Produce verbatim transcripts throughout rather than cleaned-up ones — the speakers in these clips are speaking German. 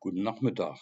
Guten Nachmittag.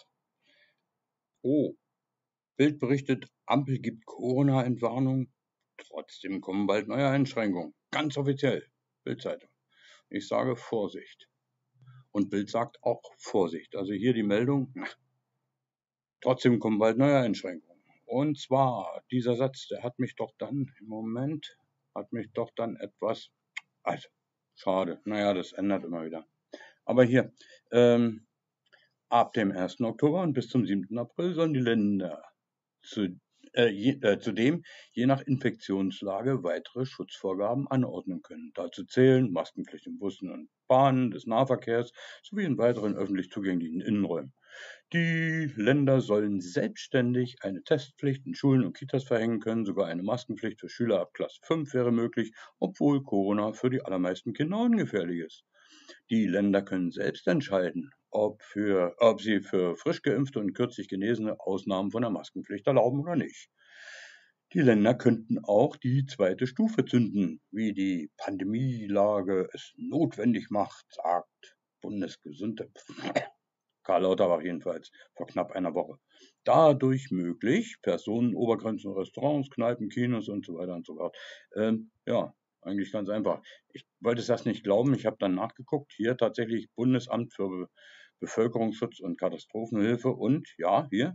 Oh, Bild berichtet, Ampel gibt Corona-Entwarnung. Trotzdem kommen bald neue Einschränkungen. Ganz offiziell. Bild-Zeitung. Ich sage Vorsicht. Und Bild sagt auch Vorsicht. Also hier die Meldung. Na, trotzdem kommen bald neue Einschränkungen. Und zwar, dieser Satz, der hat mich doch dann, im Moment, hat mich doch dann etwas, also, schade. Naja, das ändert immer wieder. Aber hier, ähm, ab dem ersten Oktober und bis zum siebten April sollen die Länder zu, äh, je, äh, zudem je nach Infektionslage weitere Schutzvorgaben anordnen können. Dazu zählen Maskenpflicht in Bussen und Bahnen des Nahverkehrs sowie in weiteren öffentlich zugänglichen Innenräumen. Die Länder sollen selbstständig eine Testpflicht in Schulen und Kitas verhängen können. Sogar eine Maskenpflicht für Schüler ab Klasse fünf wäre möglich, obwohl Corona für die allermeisten Kinder ungefährlich ist. Die Länder können selbst entscheiden, ob, für, ob sie für frisch Geimpfte und kürzlich Genesene Ausnahmen von der Maskenpflicht erlauben oder nicht. Die Länder könnten auch die zweite Stufe zünden, wie die Pandemielage es notwendig macht, sagt Bundesgesundheitsminister Karl Lauterbach jedenfalls vor knapp einer Woche. Dadurch möglich, Personenobergrenzen, Restaurants, Kneipen, Kinos und so weiter und so fort. Ähm, ja, eigentlich ganz einfach. Ich wollte es das nicht glauben, ich habe dann nachgeguckt. Hier tatsächlich Bundesamt für Be Bevölkerungsschutz und Katastrophenhilfe und ja, hier,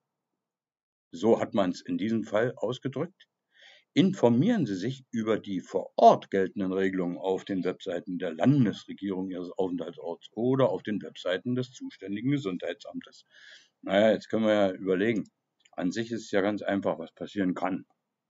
so hat man es in diesem Fall ausgedrückt. Informieren Sie sich über die vor Ort geltenden Regelungen auf den Webseiten der Landesregierung Ihres Aufenthaltsorts oder auf den Webseiten des zuständigen Gesundheitsamtes. Naja, jetzt können wir ja überlegen. An sich ist es ja ganz einfach, was passieren kann.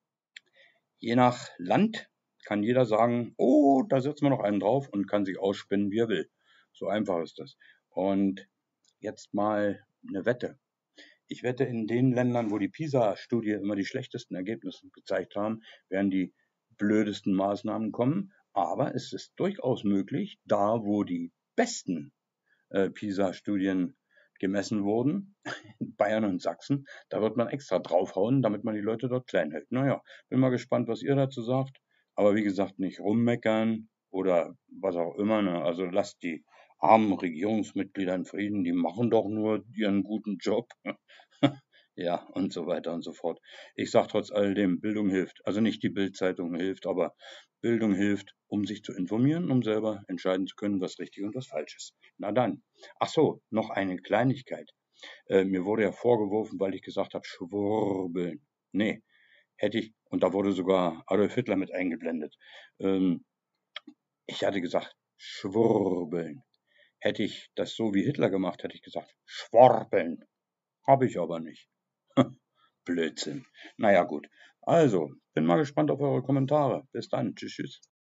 Je nach Land kann jeder sagen, oh, da setzen wir noch einen drauf und kann sich ausspinnen, wie er will. So einfach ist das. Und jetzt mal eine Wette. Ich wette, in den Ländern, wo die PISA-Studie immer die schlechtesten Ergebnisse gezeigt haben, werden die blödesten Maßnahmen kommen. Aber es ist durchaus möglich, da wo die besten äh, PISA-Studien gemessen wurden, in Bayern und Sachsen, da wird man extra draufhauen, damit man die Leute dort klein hält. Naja, bin mal gespannt, was ihr dazu sagt. Aber wie gesagt, nicht rummeckern oder was auch immer. Ne? Also lasst die armen Regierungsmitglieder in Frieden, die machen doch nur ihren guten Job. Ja, und so weiter und so fort. Ich sage trotz alledem, Bildung hilft. Also nicht die Bild-Zeitung hilft, aber Bildung hilft, um sich zu informieren, um selber entscheiden zu können, was richtig und was falsch ist. Na dann. Ach so, noch eine Kleinigkeit. Äh, mir wurde ja vorgeworfen, weil ich gesagt habe, schwurbeln. Nee, hätte ich, und da wurde sogar Adolf Hitler mit eingeblendet. Ähm, ich hatte gesagt, schwurbeln. Hätte ich das so wie Hitler gemacht, hätte ich gesagt, schworpeln. Habe ich aber nicht. Blödsinn. Naja, gut. Also, bin mal gespannt auf eure Kommentare. Bis dann. Tschüss, tschüss.